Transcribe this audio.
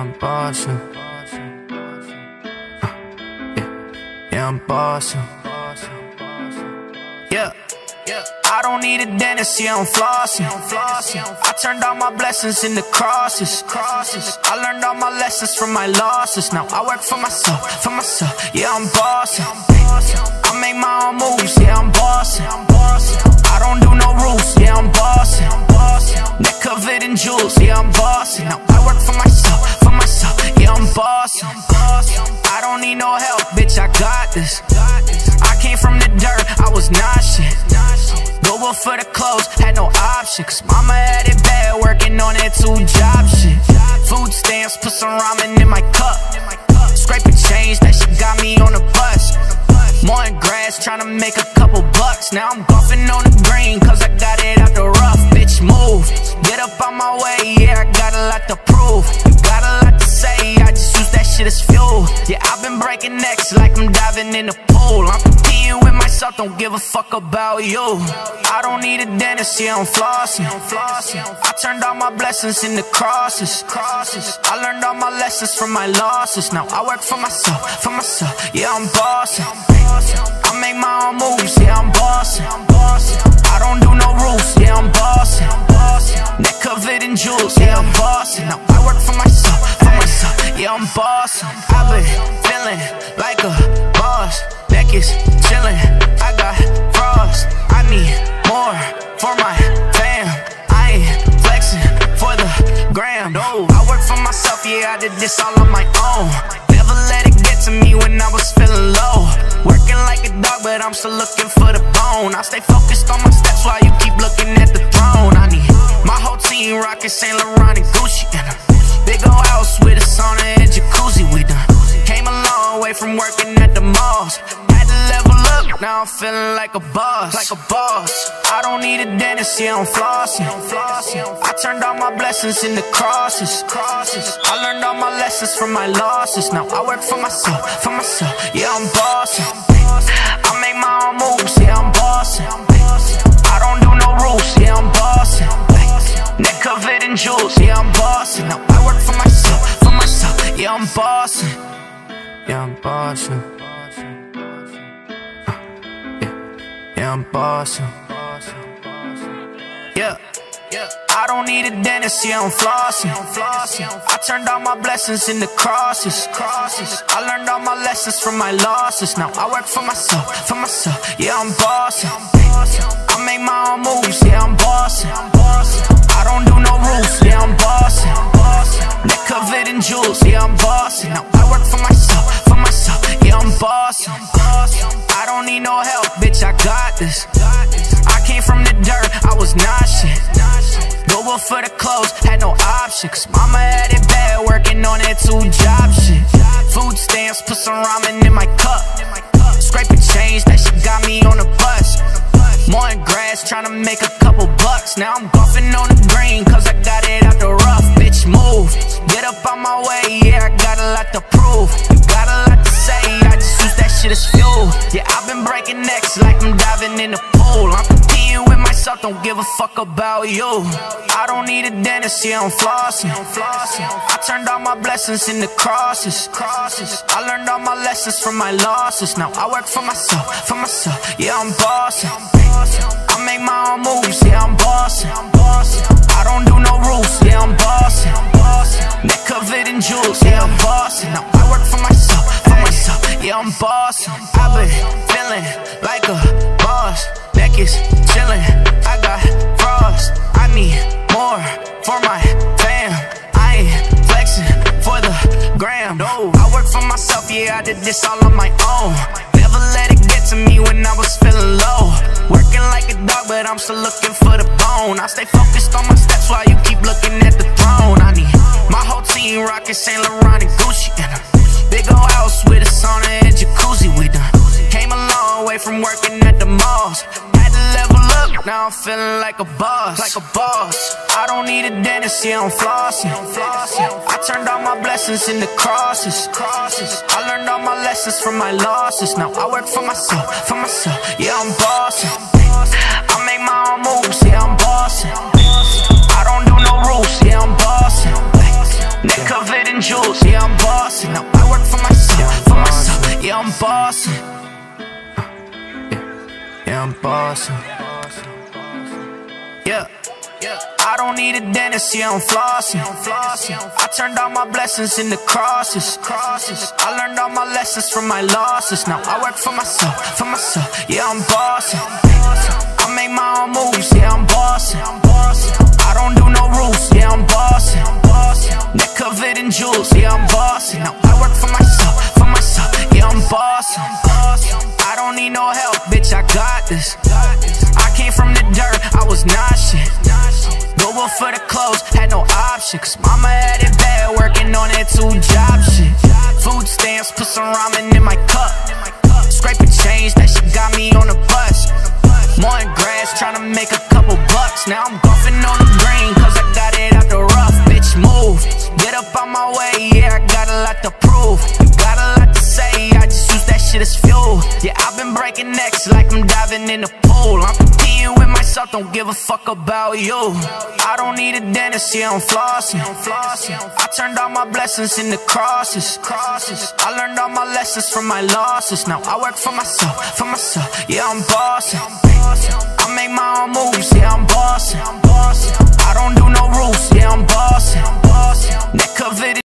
I'm bossing. Yeah, I'm bossing. Yeah. I don't need a dentist, yeah, I'm flossing. I turned all my blessings into crosses. I learned all my lessons from my losses. Now I work for myself, yeah, I'm bossing. I make my own moves, yeah, I'm bossing. I don't do no rules, yeah, I'm bossing. Neck covered in jewels, yeah, I'm bossing. Now I work for myself, yeah, I'm bossing. I don't need no help, bitch, I got this. I came from the dirt, I was not shit. Go for the clothes, had no option, cause mama had it bad, working on that 2-job shit. Food stamps, put some ramen in my cup. Scraping change, that shit got me on the bus. Mowing grass, tryna make a couple bucks. Now I'm golfing on the green, cause I got it out the rough. Bitch, move, get up on my way, yeah, I got a lot to prove. You got a lot to say, I just use that shit as fuel. Yeah, I've been breaking necks like I'm diving in the pool. I'm competing with myself, don't give a fuck about you. I don't need a dentist, yeah, I'm flossing. I turned all my blessings into crosses. I learned all my lessons from my losses. Now I work for myself, yeah, I'm bossing. I make my own moves, yeah, I'm bossing. I don't do no rules, yeah, I'm bossing. Neck covered in jewels, yeah, I'm bossing. Now I work for myself, yeah, I'm bossing. I've been feeling like a boss. Neck is chillin', I got frost. I need more for my fam. I ain't flexing for the gram. No, I work for myself, yeah, I did this all on my own. Never let it get to me when I was feeling low. Working like a dog, but I'm still looking for the bone. I stay focused on my steps while you keep looking at the throne. I need my whole team rockin' Saint Laurent and Gucci in a big ol' house with a sauna and jacuzzi. We done came a long way from working at the malls. Had to level up, now I'm feeling like a boss. I don't need a dentist, yeah, I'm flossing. I turned all my blessings into crosses. I learned all my lessons from my losses. Now I work for myself, yeah, I'm bossing. I make my own moves, yeah, I'm bossing. I don't do no rules, yeah, I'm bossing. Neck covered in jewels, yeah, I'm bossing. Now I work for myself, yeah, I'm bossing. Yeah, I'm bossing. Yeah, I'm bossing. Yeah. I don't need a dentist, yeah, I'm flossing. I turned all my blessings into crosses. I learned all my lessons from my losses. Now I work for myself, yeah, I'm bossing. I make my own moves, yeah, I'm bossing. I don't do no rules, yeah, I'm bossing. Neck covered in jewels, yeah, I'm bossing. Now I work for myself, yeah, I'm bossing. I don't need no help, bitch, I got this. I came from the dirt, I was not shit. Go up for the clothes, had no option, cause mama had it bad, working on that 2-job shit. Food stamps, put some ramen in my cup. Scraping change, that shit got me on the bus. Mowing grass, tryna make a couple bucks. Now I'm golfing on the green, cause I got it out the rough. Bitch, move, get up on my way, yeah, I got a lot to prove. You got a lot to say, I just use that shit as fuel. Yeah, I've been breaking necks like I'm diving in the pool. I'm competing with myself, don't give a fuck about you. I don't need a dentist, yeah, I'm flossing. I turned all my blessings into crosses. I learned all my lessons from my losses. Now I work for myself, yeah, I'm bossing. I make my own moves, yeah, I'm bossing. I don't do no rules, yeah, I'm bossing. Neck covered in jewels, yeah, I'm bossing. Now I work for myself, yeah, I'm bossing. I've been feeling like a boss. Neck is chillin', I got frost. I need more for my fam. I ain't flexing for the gram. No, I work for myself, yeah, I did this all on my own. Never let it get to me when I was feeling low. Working like a dog, but I'm still looking for the bone. I stay focused on my steps while you keep looking at the throne. I need my whole team rockin' Saint Laurent and Gucci in a big ol' house with a sauna and jacuzzi. We done came a long way from working at the malls. Had to level up, now I'm feeling like a boss. I don't need a dentist, yeah, I'm flossing. I turned all my blessings into crosses. I learned all my lessons from my losses. Now I work for myself, yeah, I'm bossing. I make my own moves, yeah, I'm bossing. I don't do no rules, yeah, I'm bossing. Neck covered in jewels. bossing. Yeah, I'm bossing. Yeah. I don't need a dentist, yeah, I'm flossing. I turned all my blessings into crosses. I learned all my lessons from my losses. Now I work for myself, yeah, I'm bossing. I make my own moves, yeah, I'm bossing. I don't do no rules, yeah, I'm bossing. Neck covered in jewels, yeah, I'm bossing. Now I work for myself, yeah, I'm bossing. I don't need no help, bitch, I got this. I came from the dirt, I was not shit. Global for the clothes, had no option. Cause mama had it bad, working on that 2-job shit. Food stamps, put some ramen in my cup. Scraping change, that shit got me on the bus. Mowing grass, tryna make a couple bucks. Now I'm golfing on the green, cause I got it out the rough. Bitch, move, get up on my way, yeah, I got a lot to prove. You got a lot to say, I just use that shit as fuel. Yeah, I've been breaking necks like I'm diving in a pool. I'm competing with myself, don't give a fuck about you. I don't need a dentist, yeah, I'm flossing. I turned all my blessings into crosses. I learned all my lessons from my losses. Now I work for myself, yeah, I'm bossing. I make my own moves, yeah, I'm bossing. I don't do no rules, yeah, I'm bossing. Neck covered